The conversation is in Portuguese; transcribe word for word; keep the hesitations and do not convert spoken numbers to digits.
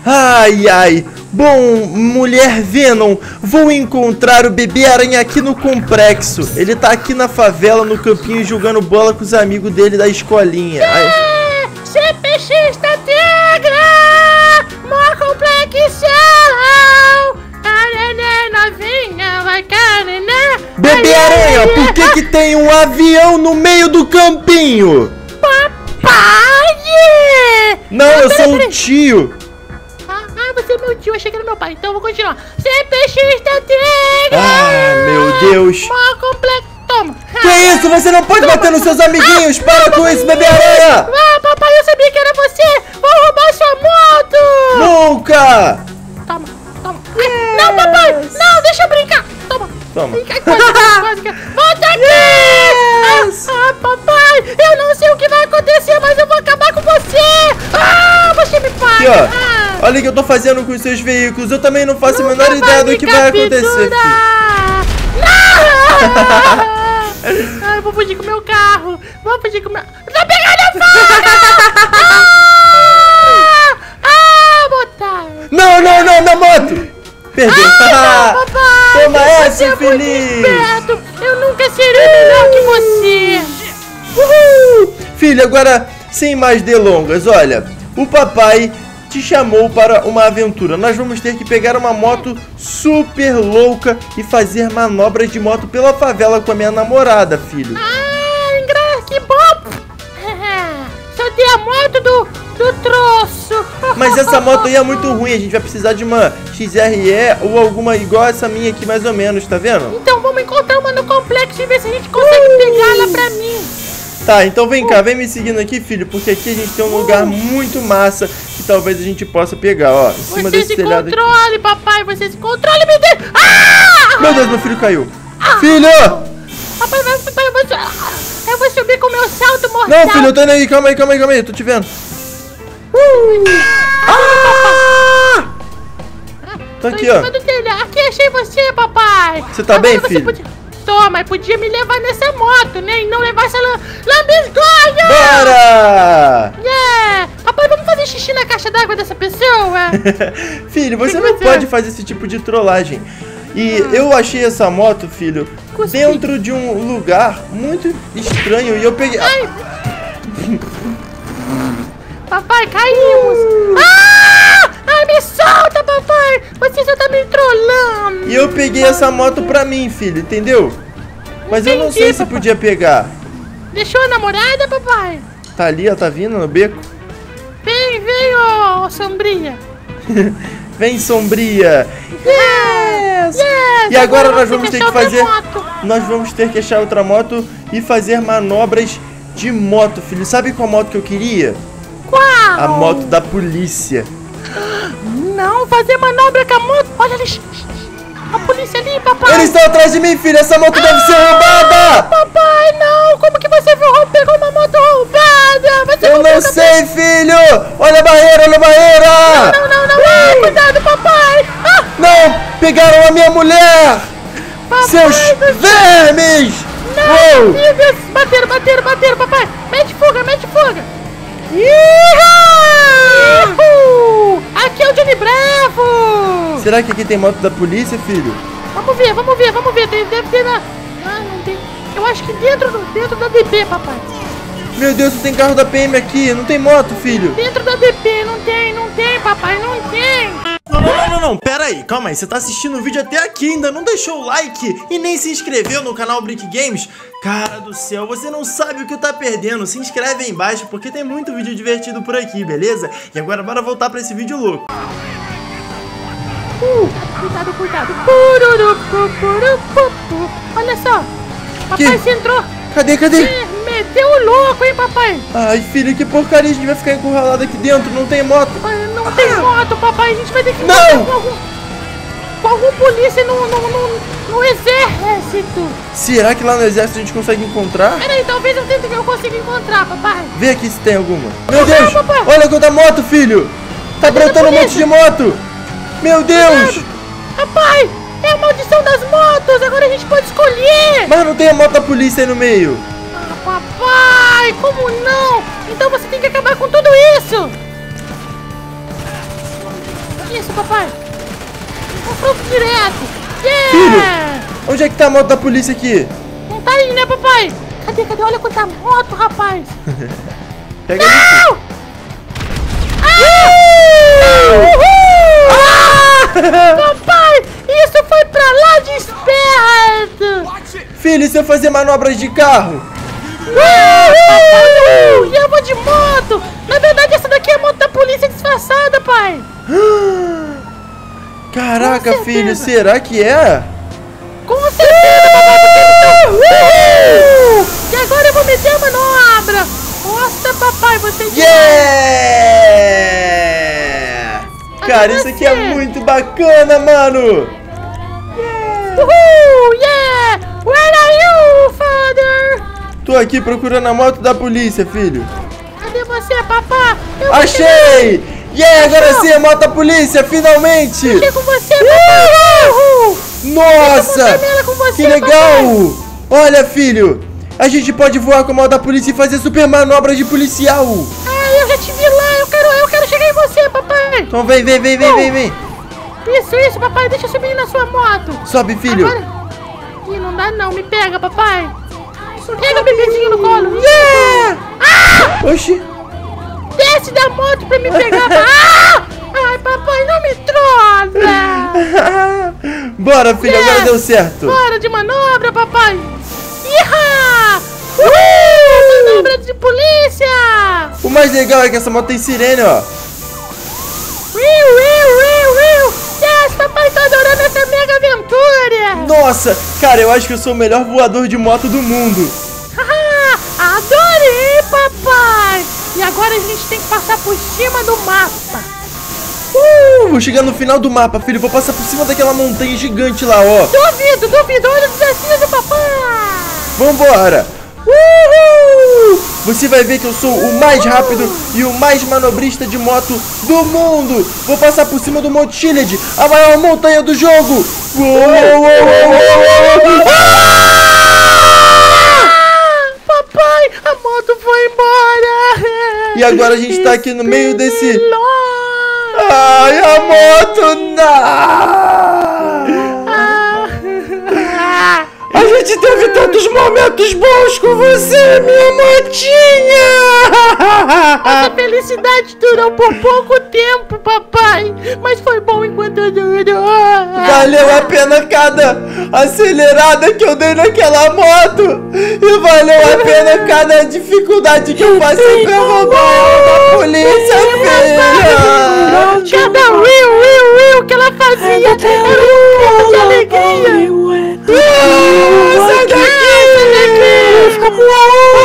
Ai, ai. Bom, mulher Venom, vou encontrar o bebê aranha aqui no complexo. Ele tá aqui na favela, no campinho, jogando bola com os amigos dele da escolinha. Ai. C P X da Tegra! Mó complexão! Novinha, vai carenar! Bebê aranha, por que que tem um avião no meio do campinho? Papai! Não, eu sou um tio. Ah, você é meu tio, achei que era meu pai, então eu vou continuar. C P X da Tegra! Ah, meu Deus. Mó complexo. Toma! Que isso? Você não pode bater nos seus amiguinhos! Para com isso, bebê aranha! Ah, papai, eu sabia que era você! Vou roubar sua moto! Nunca! Toma, toma! Ai, não, papai! Não, deixa eu brincar! Toma! Toma! Ai, quase, quase, quase. Volta aqui! Yes! Ah, ah, papai! Eu não sei o que vai acontecer, mas eu vou acabar com você! Ah, você me paga! Aqui, ó. Ah. Olha o que eu tô fazendo com os seus veículos. Eu também não faço Nunca a menor ideia do que vai acontecer, filho. Não! Ah, eu vou fugir com o meu carro! Vou fugir com o meu... Tá pegando fogo! Ah! Ah, botar! Não, não, não, na moto! Perdeu! Ah, não, papai! Toma Você essa, é muito infeliz! esperto. Eu nunca serei melhor que você! Uhul! Filho, agora, sem mais delongas, olha, o papai te chamou para uma aventura. Nós vamos ter que pegar uma moto super louca e fazer manobras de moto pela favela com a minha namorada, filho. Ah, engra... que bom! Só tem a moto do, do troço. Mas essa moto aí é muito ruim, a gente vai precisar de uma X R E ou alguma igual essa minha aqui, mais ou menos, tá vendo? Então vamos encontrar uma no complexo e ver se a gente consegue uh! pegar ela pra mim. Tá, então vem cá, vem me seguindo aqui, filho, porque aqui a gente tem um lugar muito massa que talvez a gente possa pegar, ó, em cima você desse se telhado controle, aqui. papai, você se controle, meu Deus! Ah! Meu Deus, meu filho caiu. Ah! Filho! Papai, vai, papai, eu vou, eu vou subir com o meu salto mortal. Não, filho, eu tô indo aí, calma aí, calma aí, calma aí, eu tô te vendo. Uh! Ah! Tô aqui, ó. Aqui, achei você, papai. Você tá bem, filho? Podia... Tô, mas podia me levar nessa moto, né? E não levar essa lambisgoia! Bora! Yeah! Papai, vamos fazer xixi na caixa d'água dessa pessoa? Filho, você não pode fazer esse tipo de trollagem. E ah. eu achei essa moto, filho, Cuspi. dentro de um lugar muito estranho e eu peguei... Ai. Papai, caímos! Ah! Ai, me solta, papai! Você só tá me trollando! E eu peguei essa moto pra mim, filho, entendeu? Mas Entendi, eu não sei se papai. podia pegar. Deixou a namorada, papai? Tá ali, ela tá vindo no beco. Vem, vem, ô, ô sombria! Vem, sombria! Yes! yes! E agora, agora nós vamos ter que fazer... Nós vamos ter que achar outra moto e fazer manobras de moto, filho. Sabe qual moto que eu queria? Qual? A moto da polícia. Não, fazer manobra com a moto. Olha ali. A polícia ali, papai. Eles estão atrás de mim, filho. Essa moto ah, deve ser roubada. Papai, não. Como que você pegou uma moto roubada? Você eu não sei, filho. Olha a barreira, olha a barreira. Não, não, não. não. Ah, cuidado, papai. Ah. Não, pegaram a minha mulher. Papai, seus vermes. Não, filhos. Bateram, bateram, bateram, papai. Mete fuga, mete fuga. Ihu! Aqui é o Johnny Bravo! Será que aqui tem moto da polícia, filho? Vamos ver, vamos ver, vamos ver. Deve ter na... Ah, não tem. Eu acho que dentro, do, dentro da D P, papai. Meu Deus, não tem carro da P M aqui. Não tem moto, filho. Dentro da D P, não tem, não tem, papai, não tem. Não, não, não, não, não, pera aí, calma aí. Você tá assistindo o vídeo até aqui, ainda não deixou o like e nem se inscreveu no canal Brick Games? Cara do céu, você não sabe o que tá perdendo. Se inscreve aí embaixo porque tem muito vídeo divertido por aqui, beleza? E agora bora voltar pra esse vídeo louco. Uh, cuidado, cuidado. Olha só, papai, que? você entrou. Cadê, cadê? Você meteu o louco, hein, papai? Ai, filho, que porcaria, a gente vai ficar encurralado aqui dentro, não tem moto. Não ah. tem moto, papai, a gente vai ter que... Não! Com algum, com algum polícia no, no, no, no exército. Será que lá no exército a gente consegue encontrar? Peraí, talvez eu tente que eu consiga encontrar, papai. Vê aqui se tem alguma. Meu Deus, Deus, papai. Olha quanta moto, filho. Tá brotando um monte de moto. Meu Deus. Cuidado. Papai, é a maldição das motos, agora a gente pode escolher. Mas não tem a moto da polícia aí no meio. Ah, papai, como não? Então você tem que acabar com tudo isso. Isso, papai. Confronto direto. Yeah! Filho, onde é que tá a moto da polícia aqui? Não tá aí, né, papai? Cadê, cadê? Olha quanta moto, rapaz. Pega Não! ali. Ah! Papai, isso foi pra lá de esperto. Filho, e se eu fazer manobras de carro? Uhul! E eu vou de moto. Na verdade, essa daqui é a moto da polícia disfarçada, pai. Caraca, Com filho, certeza. será que é? Com certeza, papai, porque eles estão... Uhul! E agora eu vou meter a manobra. Nossa, papai, você... Yeah! Cara, isso aqui é você? muito bacana, mano! Uhul! Yeah! Where are you, father? Tô aqui procurando a moto da polícia, filho. Cadê você, papá? Eu vou Achei! Yeah, agora Achou? sim, a moto da polícia, finalmente! chegar com você, papai! Uhul! Nossa! montar nela com você, Que legal! Olha, filho, a gente pode voar com a moto da polícia e fazer super manobras de policial. Ah, eu já te vi lá, eu quero, eu quero chegar em você, papai! Então vem, vem, vem, vem, vem, vem. Isso, isso, papai, deixa eu subir na sua moto! Sobe, filho. Agora... Ih, não dá não, me pega, papai! Pega o bebezinho no colo! Yeah! Ah! Oxi. Desce da moto pra me pegar! Ah! Ai, papai, não me trolha! Bora, filho, Yeah! agora deu certo. Bora de manobra, papai! Iha! Uhul! Manobra de polícia! O mais legal é que essa moto tem sirene, ó. Wiu, wiu, wiu, wiu! Yes, papai, tá adorando essa mega aventura! Nossa, cara, eu acho que eu sou o melhor voador de moto do mundo. Haha, adorei, papai! E agora a gente tem que passar por cima do mapa. Uh, vou chegar no final do mapa, filho. Vou passar por cima daquela montanha gigante lá, ó. Duvido, duvido, olha o desafio do papai! Vambora! Uhul! Você vai ver que eu sou o mais rápido e o mais manobrista de moto do mundo! Vou passar por cima do Monte Chiliad, a maior montanha do jogo! Uou, uou, uou, uou, uou. Ah! Papai, a moto foi embora! E agora a gente tá aqui no meio desse... Pilota! Ai, a moto não! Ah! A gente teve tantos momentos bons com você, minha motinha! Essa felicidade durou por pouco tempo, papai, mas foi bom enquanto durou. Valeu a pena cada acelerada que eu dei naquela moto! E valeu a pena cada dificuldade que eu passei pra roubar ela da polícia, filha! Cada will, will, will que ela fazia era um grito de alegria. Ah, sai daqui! Sai daqui!